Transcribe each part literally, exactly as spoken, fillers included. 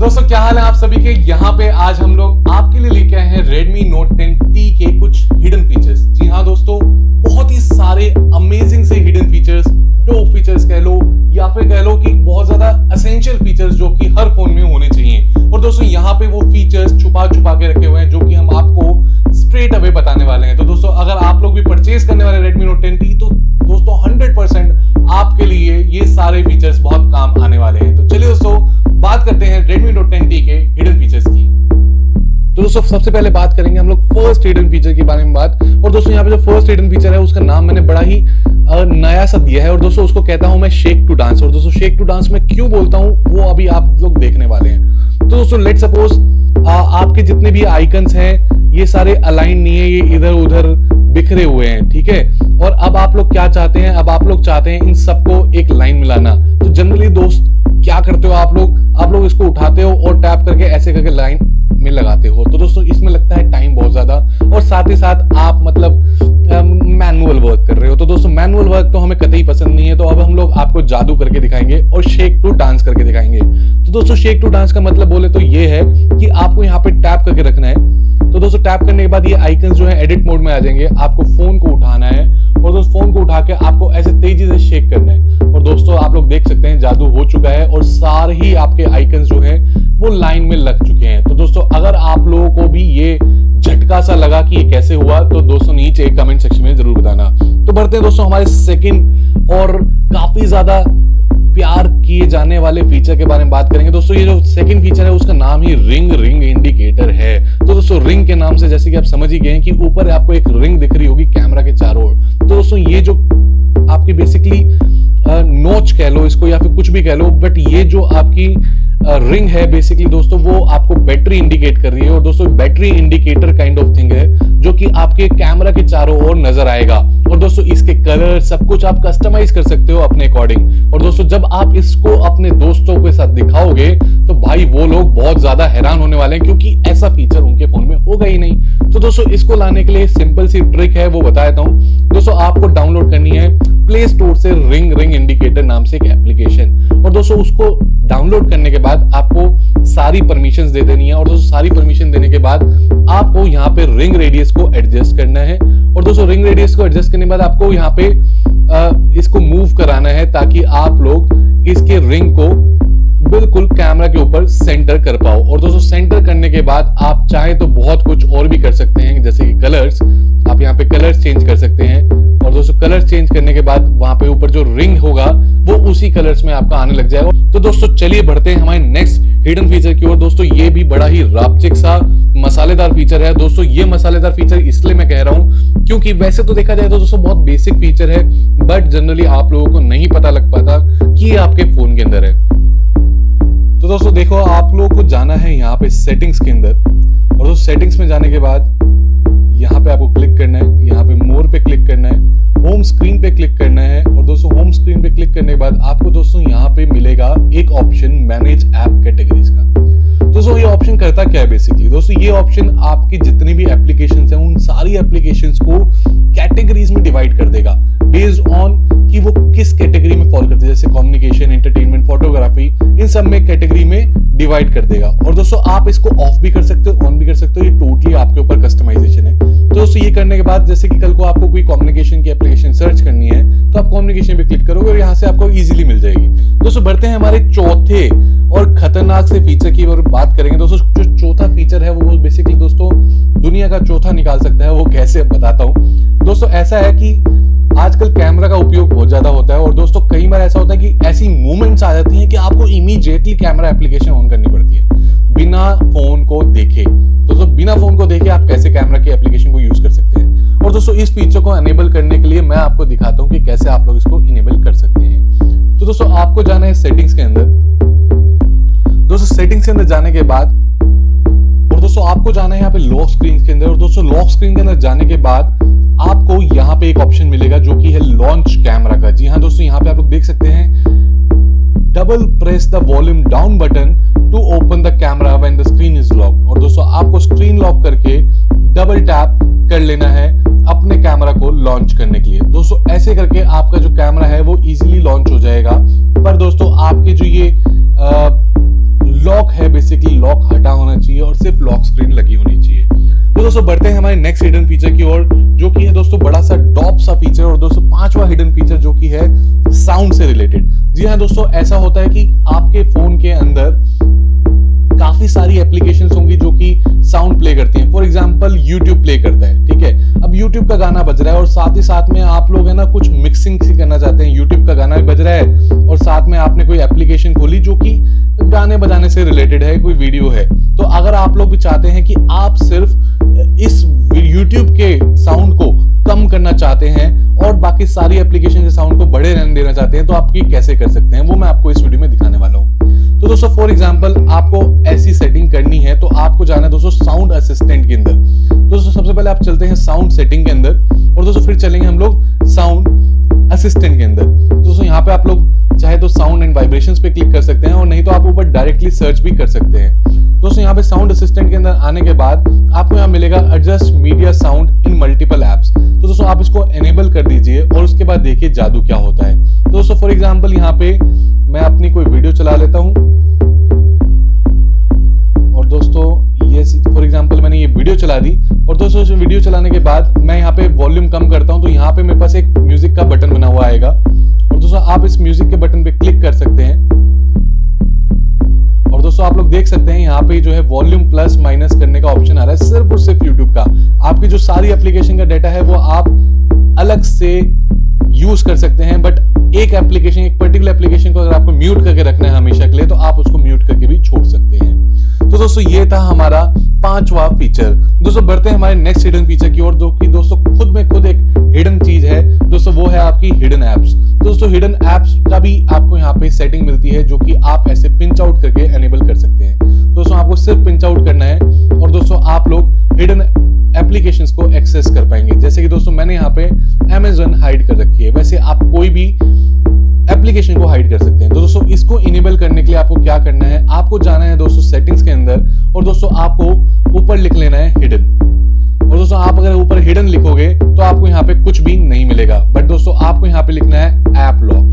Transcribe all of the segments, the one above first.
दोस्तों क्या हाल है आप सभी के। यहाँ पे आज हम लोग आपके लिए लेके आए हैं Redmi Note टेन T के कुछ हिडन फीचर्स। जी हाँ दोस्तों, बहुत ही सारे अमेजिंग से हिडन फीचर्स, डोप फीचर्स कह लो या फिर कह लो कि बहुत ज्यादा एसेंशियल फीचर्स जो कि हर फोन में होने चाहिए। और दोस्तों यहाँ पे वो फीचर्स छुपा छुपा के रखे हुए हैं जो कि हम आपको स्ट्रेट अवे बताने वाले हैं। तो दोस्तों अगर आप लोग भी परचेज करने वाले Redmi Note टेन T तो दोस्तों हंड्रेड परसेंट आपके लिए ये सारे फीचर्स बहुत काम आने वाले हैं। तो चलिए दोस्तों बात करते हैं Redmi Note टेन T के हिडन फीचर्स की। तो दोस्तों सबसे पहले बात करेंगे हम लोग फर्स्ट हिडन फीचर के बारे में बात। और दोस्तों यहाँ पे जो फर्स्ट हिडन फीचर है उसका नाम मैंने बड़ा ही नया सा दिया है और दोस्तों उसको कहता हूं मैं शेक टू डांस। और दोस्तों शेक टू डांस में क्यों बोलता हूं वो अभी आप लोग देखने वाले हैं। तो दोस्तों लेट सपोज आपके जितने भी आइकन्स हैं ये सारे अलाइन नहीं है, ये इधर उधर बिखरे हुए हैं, ठीक है। और अब आप लोग क्या चाहते हैं, अब आप लोग चाहते हैं इन सबको एक लाइन मिलाना। तो जनरली दोस्त क्या करते हो आप लोग, आप लोग इसको उठाते हो और टैप करके ऐसे करके लाइन में लगाते हो। तो दोस्तों इसमें लगता है टाइम बहुत ज्यादा और साथ ही साथ आप मतलब मैनुअल वर्क कर रहे हो। तो दोस्तों मैनुअल वर्क तो हमें कतई पसंद नहीं है। तो अब हम लोग आपको जादू करके दिखाएंगे और शेक टू डांस करके दिखाएंगे। तो दोस्तों शेक टू डांस का मतलब बोले तो ये है कि आपको यहाँ पे टैप करके रखना है। तो दोस्तों टैप करने के बाद ये आइकन्स जो है एडिट मोड में आ जाएंगे। आपको फोन को उठाना है और दोस्तों फोन को उठा के आपको ऐसे तेजी से शेक करना है। और दोस्तों आप लोग देख सकते हैं जादू हो चुका है और सारे ही आपके आइकन्स जो है वो लाइन में लग चुके हैं। तो दोस्तों अगर आप लोगों को भी ये झटका सा लगा कि ये कैसे हुआ तो दोस्तों नीचे कमेंट सेक्शन में जरूर बताना। तो बढ़ते हैं दोस्तों हमारे सेकंड और काफी ज्यादा प्यार किए जाने वाले फीचर के बारे में बात करेंगे। दोस्तों ये जो सेकंड फीचर है उसका नाम ही रिंग रिंग इंडिकेटर है। तो दोस्तों रिंग के नाम से जैसे कि आप समझ ही गए हैं कि ऊपर आपको एक रिंग दिख रही होगी कैमरा के चारों ओर। तो दोस्तों ये जो आपकी बेसिकली नोच कह लो इसको या फिर कुछ भी कह लो, बट ये जो आपकी रिंग है बेसिकली दोस्तों वो आपको बैटरी इंडिकेट कर रही है। और दोस्तों battery indicator kind of thing है जो कि आपके कैमरा के चारों ओर नजर आएगा। और दोस्तों इसके कलर सब कुछ आप कस्टमाइज कर सकते हो अपने अकॉर्डिंग। और दोस्तों जब आप इसको अपने दोस्तों के साथ दिखाओगे तो भाई वो लोग बहुत ज्यादा हैरान होने वाले हैं क्योंकि ऐसा फीचर उनके फोन में होगा ही नहीं। तो दोस्तों इसको लाने के लिए सिंपल सी ट्रिक है वो बता देता हूं। दोस्तों आपको डाउनलोड करनी है प्ले स्टोर से रिंग रिंग इंडिकेटर नाम से एक एप्लीकेशन। और दोस्तों उसको डाउनलोड करने के बाद आपको सारी परमिशंस दे देनी है। और दोस्तों सारी परमिशन देने के बाद आपको यहाँ पे रिंग रेडियस को एडजस्ट करना है। और दोस्तों रिंग रेडियस को एडजस्ट करने के बाद आपको यहाँ पे आ, इसको मूव कराना है ताकि आप लोग इसके रिंग को बिल्कुल कैमरा के ऊपर सेंटर कर पाओ। और दोस्तों सेंटर करने के बाद आप चाहे तो बहुत कुछ और भी कर सकते हैं, जैसे कि कलर्स, आप यहाँ पे कलर्स चेंज कर सकते हैं। और दोस्तों कलर्स चेंज करने के बाद वहां पे ऊपर जो रिंग होगा वो उसी कलर्स में आपका आने लग जाएगा। तो दोस्तों चलिए बढ़ते हैं हमारे नेक्स्ट हिडन फीचर की ओर। दोस्तों ये भी बड़ा ही रापचिक सा मसालेदार फीचर है। दोस्तों ये मसालेदार फीचर इसलिए मैं कह रहा हूं क्योंकि वैसे तो देखा जाए तो दोस्तों बहुत बेसिक फीचर है, बट जनरली आप लोगों को नहीं पता लग पाता कि ये आपके फोन के अंदर है। तो दोस्तों देखो आप लोगों को जाना है यहाँ पे सेटिंग्स के अंदर। और दोस्तों सेटिंग्स में जाने के बाद यहाँ पे आपको क्लिक करना है, यहाँ पे मोर पे क्लिक करना है, होम स्क्रीन पे क्लिक करना है। और दोस्तों होम स्क्रीन पे क्लिक करने के बाद आपको दोस्तों यहाँ पे मिलेगा एक ऑप्शन मैनेज ऐप कैटेगरीज का। दोस्तों ये ऑप्शन करता क्या है बेसिकली, दोस्तों ये ऑप्शन आपकी जितनी भी एप्लीकेशंस हैं उन सारी एप्लीकेशंस को कैटेगरीज में डिवाइड कर देगा बेस्ड ऑन कि वो किस कैटेगरी में फॉलो करते हैं, जैसे कम्युनिकेशन, एंटरटेनमेंट, फोटोग्राफी, इन सब में कैटेगरी में डिवाइड कर देगा। और दोस्तों आप इसको ऑफ भी कर सकते हो, ऑन भी कर सकते हो, ये टोटली आपके ऊपर कस्टमाइजेशन है। तो दोस्तों ये करने के बाद जैसे कि कल को आपको कोई कम्युनिकेशन की एप्लीकेशन सर्च करनी है तो आप कम्युनिकेशन पे क्लिक करोगे और यहाँ से आपको इजीली मिल जाएगी। दोस्तों बढ़ते हैं हमारे चौथे और खतरनाक से फीचर की और बात करेंगे। दोस्तों जो चौथा फीचर है वो बेसिकली दोस्तों दुनिया का चौथा निकाल सकता है, वो कैसे बताता हूँ। दोस्तों ऐसा है कि आजकल कैमरा का उपयोग बहुत ज्यादा होता है और दोस्तों कई बार ऐसा होता है कि ऐसी मूवमेंट्स आ जाती हैं कि आपको इमीडिएटली कैमरा एप्लीकेशन ऑन करनी पड़ती है बिना फोन को देखे। दोस्तों बिना फोन को देखे आप कैसे कैमरा की एप्लीकेशन को यूज कर सकते हैं। और दोस्तों इस फीचर को एनेबल करने के लिए मैं आपको दिखाता हूं कि कैसे आप लोग इसको इनेबल कर सकते हैं। तो दोस्तों आपको जाना है सेटिंग्स के अंदर। दोस्तों सेटिंग्स के अंदर जाने के बाद और दोस्तों आपको जाना है यहाँ पे लॉक स्क्रीन के अंदर। और दोस्तों लॉक स्क्रीन के अंदर जाने के बाद आपको यहाँ पे एक ऑप्शन मिलेगा जो कि है लॉन्च कैमरा का। जी हाँ दोस्तों यहाँ पे आप लोग देख सकते हैं double press the volume down button to open the camera when the screen is locked. और दोस्तों आपको स्क्रीन लॉक करके डबल टैप कर लेना है अपने कैमरा को लॉन्च करने के लिए। दोस्तों ऐसे करके आपका जो कैमरा है वो इजीली लॉन्च हो जाएगा। पर दोस्तों आपके जो ये लॉक है बेसिकली लॉक हटा होना चाहिए और सिर्फ लॉक स्क्रीन लगी होनी चाहिए। तो दोस्तों बढ़ते हैं हमारे नेक्स्ट हिडन फीचर की ओर, जो कि है दोस्तों बड़ा सा टॉप सा फीचर और दोस्तों पांचवा हिडन फीचर जो कि है साउंड से रिलेटेड। जी हाँ दोस्तों, ऐसा होता है कि आपके फोन के अंदर काफी सारी एप्लीकेशंस होंगी जो कि साउंड प्ले करती हैं। फॉर एग्जांपल यूट्यूब प्ले करता है, ठीक है। अब यूट्यूब का गाना बज रहा है और साथ ही साथ में आप लोग है ना कुछ मिक्सिंग सी करना चाहते हैं, यूट्यूब का गाना भी बज रहा है और साथ में आपने कोई एप्लीकेशन खोली जो कि गाने बजाने से रिलेटेड है, कोई वीडियो है। तो अगर आप लोग भी चाहते हैं कि आप सिर्फ इस यूट्यूब के साउंड को कम करना चाहते हैं और बाकी सारी एप्लीकेशन के साउंड को बड़े रहने देना चाहते हैं, तो आप ये कैसे कर सकते हैं वो मैं आपको इस वीडियो में दिखाने वाला हूँ। तो दोस्तों फॉर एग्जांपल आपको ऐसी सेटिंग करनी है तो आपको जाना है दोस्तों साउंड असिस्टेंट के अंदर। तो दोस्तों सबसे पहले आप चलते हैं साउंड सेटिंग के अंदर और दोस्तों फिर चलेंगे हम लोग साउंड असिस्टेंट के अंदर। दोस्तों यहाँ पे आप लोग चाहे तो साउंड एंड वाइब्रेशंस पे क्लिक कर सकते हैं और नहीं तो आप ऊपर डायरेक्टली सर्च भी कर सकते हैं। दोस्तों यहाँ पे साउंड असिस्टेंट के अंदर आने के बाद आपको यहाँ मिलेगा adjust media sound in multiple apps. तो दोस्तों आप इसको एनेबल कर दीजिए और उसके बाद देखिए जादू क्या होता है। तो दोस्तों फॉर एग्जांपल यहाँ पे मैं अपनी कोई वीडियो चला लेता हूँ और दोस्तों ये फॉर एग्जांपल मैंने ये वीडियो चला दी और दोस्तों वीडियो चलाने के बाद मैं यहाँ पे वॉल्यूम कम करता हूँ तो यहाँ पे मेरे पास एक म्यूजिक का बटन बना हुआ आएगा और दोस्तों आप इस म्यूजिक के बटन पे क्लिक कर सकते हैं और दोस्तों आप लोग देख सकते हैं यहाँ पे जो है वॉल्यूम प्लस माइनस करने का ऑप्शन आ रहा है सिर्फ और सिर्फ यूट्यूब का। आपकी जो सारी एप्लीकेशन का डाटा है वो आप अलग से यूज कर सकते हैं, बट एक एप्लीकेशन एक पर्टिकुलर एप्लीकेशन को अगर आपको म्यूट करके रखना है हमेशा के लिए तो आप उसको म्यूट करके भी छोड़ सकते हैं। तो दोस्तों ये था हमारा पांचवा फीचर। दोस्तों बढ़ते हैं हमारे नेक्स्ट हिडन फीचर की ओर, जो कि दोस्तों खुद में खुद एक हिडन चीज है दोस्तों, वो है आपकी हिडन एप्स। दोस्तों हिडन एप्स का भी आपको यहाँ पे सेटिंग मिलती है जो कि आप ऐसे पिंच आउट करके एनेबल कर सकते हैं। दोस्तों आपको सिर्फ पिंच आउट करना है और दोस्तों आप लोग हिडन एप्लीकेशंस को एक्सेस कर पाएंगे। जैसे कि दोस्तों मैंने यहाँ पे Amazon हाइड कर रखी है, वैसे आप कोई भी एप्लीकेशन को हाइड कर सकते हैं। तो दोस्तों इसको इनेबल करने के लिए आपको क्या करना है, आपको जाना है दोस्तों सेटिंग्स के अंदर और दोस्तों आपको ऊपर लिख लेना है हिडन। और दोस्तों आप अगर ऊपर हिडन लिखोगे तो आपको यहाँ पे कुछ भी नहीं मिलेगा, बट दोस्तों आपको यहाँ पे लिखना है ऐप लॉक।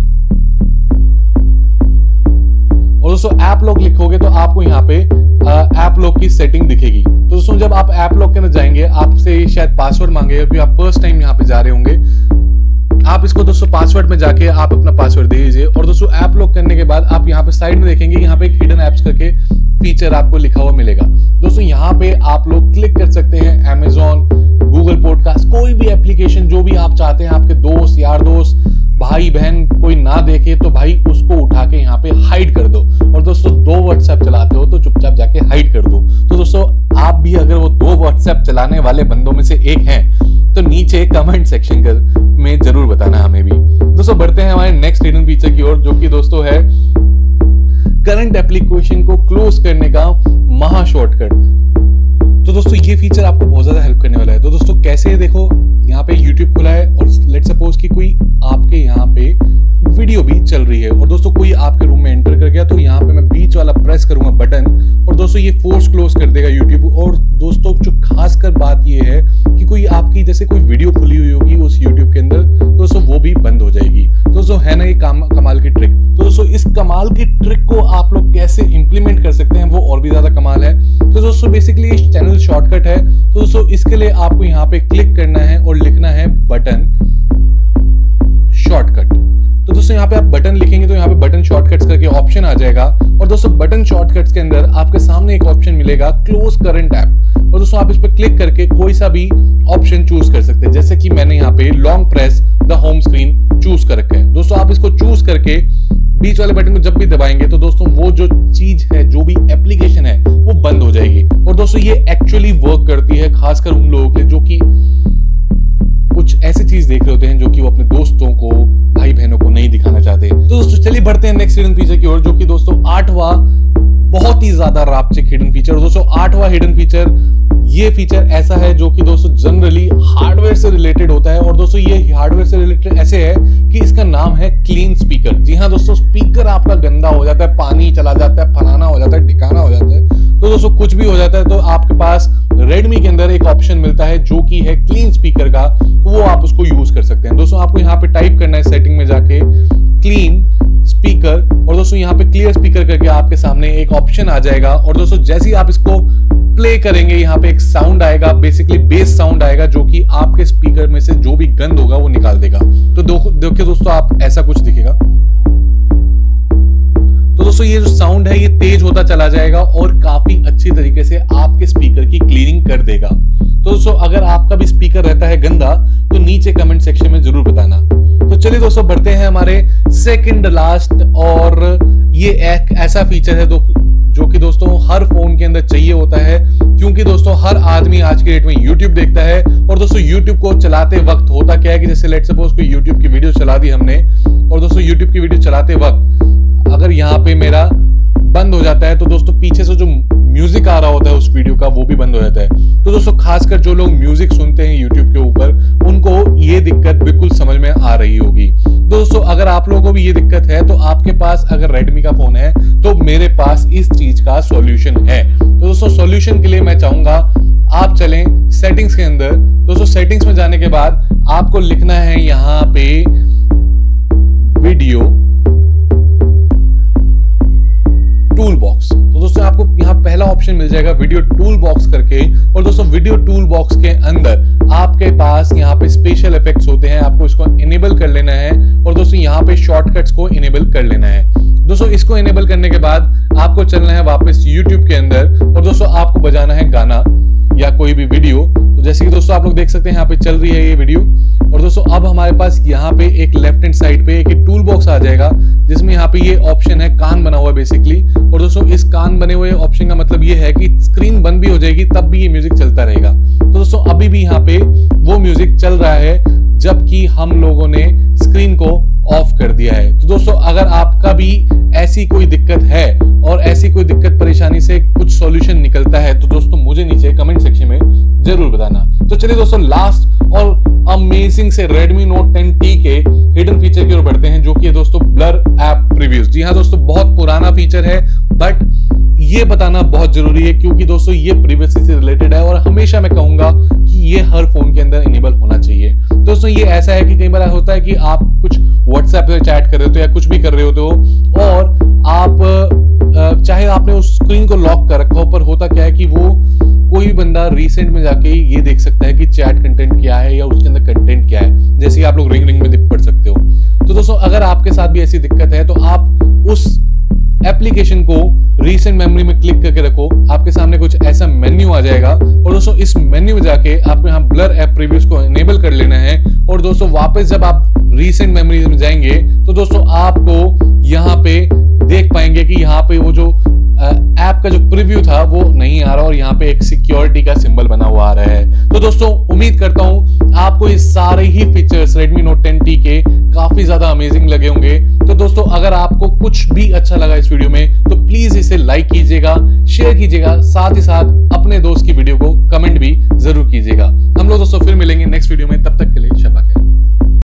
और दोस्तों ऐप लॉक लिखोगे तो आपको यहाँ पे ऐप लॉक की सेटिंग दिखेगी। तो दोस्तों जब आप ऐप लॉक के अंदर जाएंगे आपसे शायद पासवर्ड मांगेगा क्योंकि आप फर्स्ट टाइम यहाँ पे जा रहे होंगे। आप इसको दोस्तों पासवर्ड में जाके आप अपना पासवर्ड दे दीजिए और दोस्तों ऐप लॉक करने के बाद आप यहाँ पे साइड में देखेंगे यहाँ पे एक हिडन एप्स करके फीचर आपको लिखा हुआ मिलेगा। दोस्तों यहाँ पे आप लोग क्लिक कर सकते हैं Amazon, गूगल पॉडकास्ट, कोई भी एप्लीकेशन जो भी आप चाहते हैं आपके दोस्त यार दोस्त भाई बहन कोई ना देखे तो भाई उसको उठा के यहाँ पे हाइड कर दो। और दोस्तों दो व्हाट्सएप चलाते हो तो चुपचाप जाके हाइड कर दो। तो दोस्तों आप भी अगर वो दो व्हाट्सएप चलाने वाले बंदों में से एक हैं तो नीचे कमेंट सेक्शन कर में जरूर बताना हमें भी। दोस्तों बढ़ते हैं हमारे नेक्स्ट हिडन फीचर की ओर, जो कि दोस्तों है करंट एप्लीकेशन को क्लोज करने का महा शॉर्टकट। तो दोस्तों ये फीचर आपको बहुत ज्यादा हेल्प करने वाला है। तो दोस्तों कैसे है, देखो यहाँ पे YouTube खुला है और लेट सपोज कि कोई आपके यहाँ पे वीडियो भी चल रही है और दोस्तों कोई आपके रूम में एंटर कर गया तो यहाँ पे मैं बीच वाला प्रेस करूंगा बटन और दोस्तों ये फोर्स क्लोज कर देगा YouTube। और दोस्तों जो खासकर बात ये है कि कोई आपकी जैसे कोई वीडियो खुली हुई होगी उस YouTube के अंदर तो दोस्तों वो भी बंद हो जाएगी। तो दोस्तों है ना ये काम, कमाल की ट्रिक। तो दोस्तों इस कमाल की ट्रिक को आप लोग कैसे इंप्लीमेंट कर सकते हैं वो और भी ज्यादा कमाल है। तो दोस्तों बेसिकली इस चैनल शॉर्टकट है। तो दोस्तों इसके लिए आपको यहाँ पे क्लिक करना है और लिखना है बटन शॉर्टकट। तो दोस्तों यहाँ पे आप बटन लिखेंगे तो यहाँ पे बटन शॉर्टकट्स करके ऑप्शन आ जाएगा और दोस्तों बटन शॉर्टकट्स के अंदर आपके सामने एक ऑप्शन मिलेगा क्लोज करंट ऐप और दोस्तों आप इस पर क्लिक करके कोई सा भी ऑप्शन चूज कर सकते हैं। जैसे कि मैंने यहाँ पे long press the home screen choose कर रखा है। दोस्तों आप इसको चूज करके बीच वाले बटन को जब भी दबाएंगे तो दोस्तों वो जो चीज है जो भी एप्लीकेशन है वो बंद हो जाएगी। और दोस्तों ये एक्चुअली वर्क करती है खासकर उन लोगों के लिए जो कि कुछ ऐसी चीज देख रहे होते हैं जो कि वो अपने दोस्तों को भाई बहनों को नहीं दिखाना चाहते। तो दोस्तों चलिए बढ़ते हैं नेक्स्ट हिडन फीचर की ओर, जो कि दोस्तों आठवां बहुत ही ज्यादा रापचिक हिडन फीचर। दोस्तों आठवां हिडन फीचर ये फीचर ऐसा है जो कि दोस्तों जनरली हार्डवेयर से रिलेटेड होता है और दोस्तों ये हार्डवेयर से रिलेटेड ऐसे है कि इसका नाम है क्लीन स्पीकर। जी हाँ दोस्तों, स्पीकर आपका गंदा हो जाता है, पानी चला जाता है, फलाना हो जाता है, ठिकाना हो जाता है, तो दोस्तों कुछ भी हो जाता है तो आपके पास Redmi के अंदर एक ऑप्शन मिलता है जो कि है क्लीन स्पीकर का, तो वो आप उसको यूज कर सकते हैं। दोस्तों आपको यहाँ पे टाइप करना है सेटिंग में जाके क्लीन स्पीकर और दोस्तों दोस्तों यहाँ पे क्लियर स्पीकर करके आपके सामने एक ऑप्शन आ जाएगा और दोस्तों जैसे ही आप इसको प्ले करेंगे यहाँ पे एक साउंड आएगा, बेसिकली बेस साउंड आएगा जो कि आपके स्पीकर में से जो भी गंद होगा वो निकाल देगा। तो देखिए दोस्तों आप ऐसा कुछ दिखेगा। तो दोस्तों ये जो साउंड है ये तेज होता चला जाएगा और काफी अच्छी तरीके से आपके स्पीकर की क्लीनिंग कर देगा। तो दोस्तों अगर आपका भी स्पीकर रहता है गंदा तो नीचे कमेंट सेक्शन में जरूर बताना। तो चलिए दोस्तों बढ़ते हैं हमारे सेकंड लास्ट, और ये एक ऐसा फीचर है जो कि दोस्तों हर फोन के अंदर चाहिए होता है, क्योंकि दोस्तों हर आदमी आज के डेट में YouTube देखता है। और दोस्तों YouTube को चलाते वक्त होता क्या है कि जैसे लेट सपोज कोई YouTube की वीडियो चला दी हमने, और दोस्तों YouTube की वीडियो चलाते वक्त अगर यहाँ पे मेरा बंद हो जाता है तो दोस्तों पीछे से जो म्यूजिक आ रहा होता है उस वीडियो का वो भी बंद हो जाता है। तो दोस्तों खासकर जो लोग म्यूजिक सुनते हैं YouTube के ऊपर उनको ये दिक्कत बिल्कुल समझ में आ रही होगी। दोस्तों अगर आप लोगों को भी ये दिक्कत है तो आपके पास अगर Redmi का फोन है तो मेरे पास इस चीज का सॉल्यूशन है। तो दोस्तों सॉल्यूशन के लिए मैं चाहूंगा आप चलें सेटिंग्स के अंदर। दोस्तों सेटिंग्स में जाने के बाद आपको लिखना है यहाँ पे वीडियो टूल बॉक्स। तो दोस्तों आपको यहाँ पहला ऑप्शन मिल जाएगा वीडियो टूल बॉक्स करके, और दोस्तों वीडियो टूल बॉक्स के अंदर आपके पास यहाँ पे स्पेशल इफेक्ट्स होते हैं, आपको इसको इनेबल कर लेना है। और दोस्तों यहाँ पे शॉर्टकट्स को इनेबल कर लेना है। दोस्तों इसको इनेबल करने के बाद आपको चलना है वापस यूट्यूब के अंदर, और दोस्तों आपको बजाना है गाना या कोई भी वीडियो। तो जैसे कि दोस्तों आप लोग देख सकते हैं यहाँ पे चल रही है ये वीडियो। और दोस्तों अब हमारे पास यहाँ पे एक लेफ्ट हैंड साइड पे एक टूल बॉक्स आ जाएगा जिसमें यहाँ पे ये ऑप्शन है कान बना हुआ है बेसिकली। और दोस्तों इस कान बने हुए ऑप्शन का मतलब ये है कि स्क्रीन बंद भी हो जाएगी तब भी ये म्यूजिक चलता रहेगा। तो दोस्तों अभी भी यहाँ पे वो म्यूजिक चल रहा है जबकि हम लोगों ने स्क्रीन को ऑफ कर दिया है। तो दोस्तों अगर आपका भी ऐसी कोई दिक्कत है और ऐसी कोई दिक्कत परेशानी से कुछ सॉल्यूशन निकलता है तो दोस्तों मुझे नीचे कमेंट सेक्शन में जरूर बताना। तो चलिए दोस्तों लास्ट और अमेजिंग से Redmi Note टेन T के हिडन फीचर की ओर बढ़ते हैं जो कि है दोस्तों ब्लर ऐप प्रीव्यूज। जी हाँ दोस्तों बहुत पुराना फीचर है बट ये बताना बहुत जरूरी है क्योंकि दोस्तों ये प्रिवेसी से रिलेटेड है और हमेशा मैं कहूंगा कि ये हर फोन के अंदर इनेबल होना चाहिए। दोस्तों ये ऐसा है कि कई बार होता है कि आप कुछ व्हाट्सएप पे चैट कर रहे होते हो या कुछ भी कर रहे होते हो और आप चाहे आपने उस स्क्रीन को लॉक कर रखा हो, पर होता क्या है कि वो कोई भी बंदा रिसेंट में जाके ये देख सकता है कि चैट कंटेंट क्या है या उसके अंदर कंटेंट क्या है, जैसे कि आप लोग रिंग रिंग में पढ़ सकते हो। तो दोस्तों अगर आपके साथ भी ऐसी दिक्कत है तो आप उस एप्लीकेशन को रीसेंट मेमोरी में क्लिक करके रखो, आपके सामने कुछ ऐसा मेन्यू आ जाएगा और दोस्तों इस मेन्यू में जाके आपको यहाँ ब्लर ऐप प्रीव्यूज को इनेबल कर लेना है। और दोस्तों वापस जब आप रीसेंट मेमोरी में जाएंगे तो दोस्तों आपको यहाँ पे देख पाएंगे कि यहाँ पे वो जो ऐप का जो प्रीव्यू था वो नहीं आ रहा और यहाँ पे एक सिक्योरिटी का सिंबल बना हुआ आ रहा है। तो दोस्तों उम्मीद करता हूँ आपको ये सारे ही features Redmi Note ten T के काफी ज्यादा अमेजिंग लगे होंगे। तो दोस्तों अगर आपको कुछ भी अच्छा लगा इस वीडियो में तो प्लीज इसे लाइक कीजिएगा, शेयर कीजिएगा, साथ ही साथ अपने दोस्त की वीडियो को कमेंट भी जरूर कीजिएगा। हम लोग दोस्तों फिर मिलेंगे नेक्स्ट वीडियो में। तब